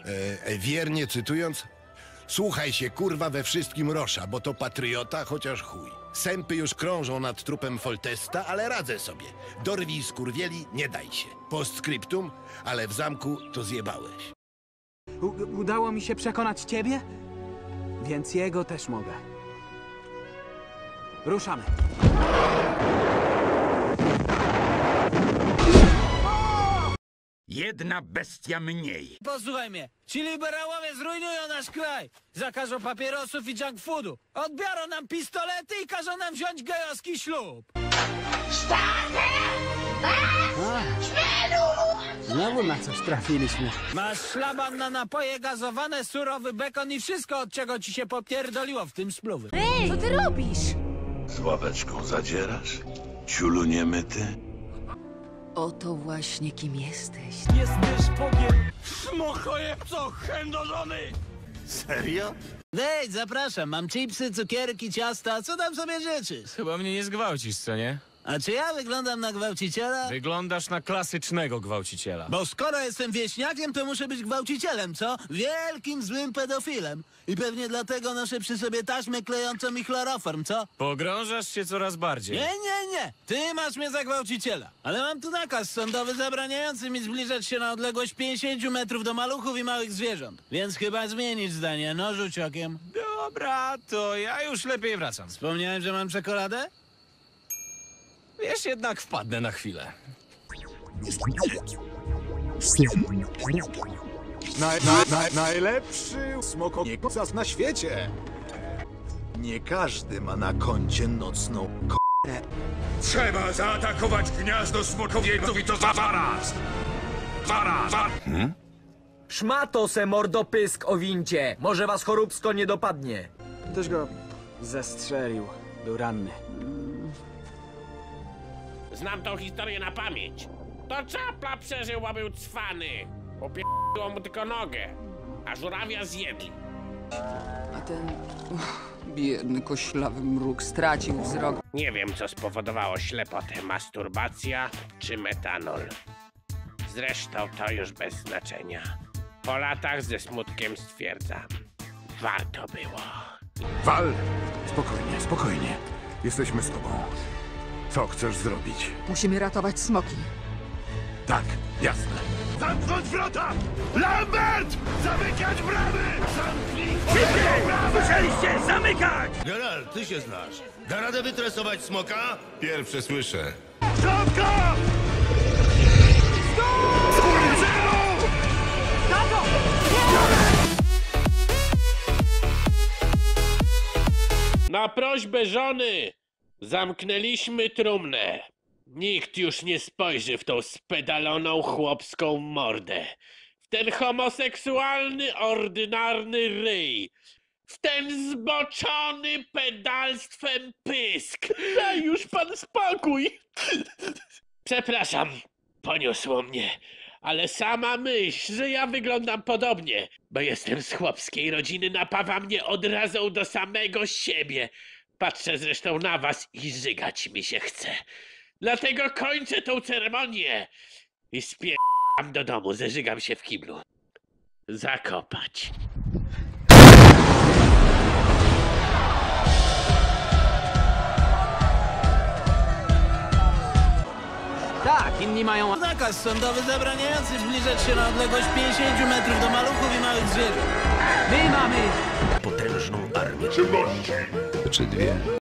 Wiernie cytując, słuchaj się kurwa we wszystkim Rosza, bo to patriota, chociaż chuj. Sępy już krążą nad trupem Foltesta, ale radzę sobie. Dorwij skurwieli, nie daj się. Postscriptum, ale w zamku to zjebałeś. Udało mi się przekonać ciebie? Więc jego też mogę. Ruszamy. Jedna bestia mniej. Posłuchaj mnie, ci liberałowie zrujnują nasz kraj. Zakażą papierosów i junk foodu. Odbiorą nam pistolety i każą nam wziąć gejowski ślub. Znowu na coś trafiliśmy. Masz szlaban na napoje gazowane, surowy bekon i wszystko, od czego ci się popierdoliło w tym spluwy. Ej, co ty robisz? Z ławeczką zadzierasz? Ciulu niemyty? Oto właśnie kim jesteś. Jesteś Bogiem, smokojebco chędożony! Serio? Wejdź, zapraszam, mam chipsy, cukierki, ciasta, co tam sobie życzysz? Chyba mnie nie zgwałcisz, co nie? A czy ja wyglądam na gwałciciela? Wyglądasz na klasycznego gwałciciela. Bo skoro jestem wieśniakiem, to muszę być gwałcicielem, co? Wielkim, złym pedofilem. I pewnie dlatego noszę przy sobie taśmę klejącą i chloroform, co? Pogrążasz się coraz bardziej. Nie. Ty masz mnie za gwałciciela. Ale mam tu nakaz sądowy zabraniający mi zbliżać się na odległość 50 metrów do maluchów i małych zwierząt. Więc chyba zmienić zdanie. No, rzuć okiem. Dobra, to ja już lepiej wracam. Wspomniałem, że mam czekoladę? Wiesz, jednak wpadnę na chwilę. Najlepszy smokoniekas na świecie. Nie każdy ma na koncie nocną k***ę. Trzeba zaatakować gniazdo smokowieców i to zaraz! Szmato se mordopysk o wincie. Może was choróbsko nie dopadnie. Ktoś go zestrzelił. Był ranny. Znam tą historię na pamięć. To czapla przeżył, bo był cwany. Upierdło mu tylko nogę, a żurawia zjedli. A ten biedny koślawy mruk stracił wzrok. Nie wiem, co spowodowało ślepotę, masturbacja czy metanol. Zresztą to już bez znaczenia. Po latach ze smutkiem stwierdzam, warto było. Wal! Spokojnie. Jesteśmy z tobą. Co chcesz zrobić? Musimy ratować smoki. Tak, jasne. Zamknąć wrota! Lambert! Zamykać bramy! Zamknij! Słyszeliście? Zamykać! Geralt, ty się znasz. Da radę wytresować smoka? Pierwsze słyszę. Żabka! Na prośbę żony zamknęliśmy trumnę. Nikt już nie spojrzy w tą spedaloną chłopską mordę. W ten homoseksualny, ordynarny ryj. W ten zboczony pedalstwem pysk. Daj już pan spokój. Przepraszam, poniosło mnie. Ale sama myśl, że ja wyglądam podobnie, bo jestem z chłopskiej rodziny, napawa mnie odrazą do samego siebie. Patrzę zresztą na was i żygać mi się chce. Dlatego kończę tą ceremonię i spierdam do domu, zeżygam się w kiblu. Zakopać. Tak, inni mają... Nakaz sądowy zabraniający zbliżać się na odległość 50 metrów do maluchów i małych zwierząt. My mamy... Potężną armię. Czy dwie?